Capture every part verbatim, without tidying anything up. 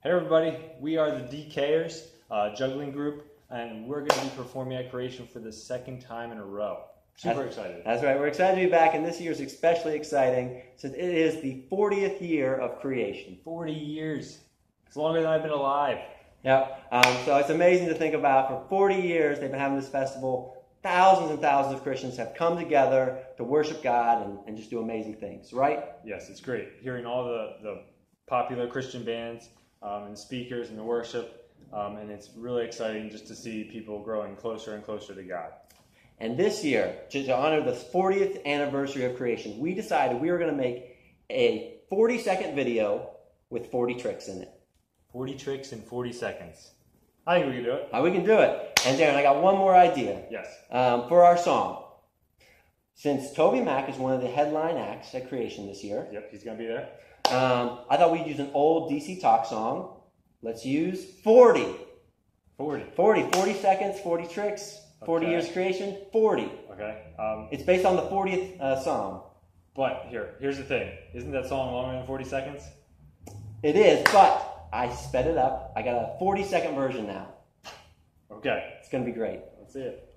Hey everybody, we are the D Kers, uh, juggling group, and we're going to be performing at Creation for the second time in a row. Super that's, excited. That's right, we're excited to be back, and this year is especially exciting since it is the fortieth year of Creation. forty years. It's longer than I've been alive. Yep, um, so it's amazing to think about. For forty years, they've been having this festival. Thousands and thousands of Christians have come together to worship God and, and just do amazing things, right? Yes, it's great. Hearing all the, the popular Christian bands um, and speakers and the worship, um, and it's really exciting just to see people growing closer and closer to God. And this year, to, to honor the fortieth anniversary of Creation, we decided we were going to make a forty second video with forty tricks in it. forty tricks in forty seconds. I think we can do it. Uh, we can do it. And Darren, I got one more idea. Yes. Um, for our song. Since Toby Mac is one of the headline acts at Creation this year. Yep, he's going to be there. Um, I thought we'd use an old D C Talk song. Let's use forty. forty. forty. forty seconds, forty tricks, forty Okay. years creation, forty. Okay. Um, It's based on the fortieth uh, song. but here, here's the thing. Isn't that song longer than forty seconds? It is, but I sped it up. I got a forty second version now. Okay. It's going to be great. Let's see it.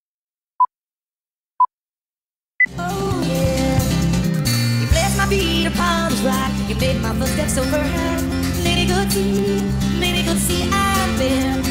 Oh yeah, you placed my feet upon the rock. You made my footsteps so firm. Many good see, many good see I've been.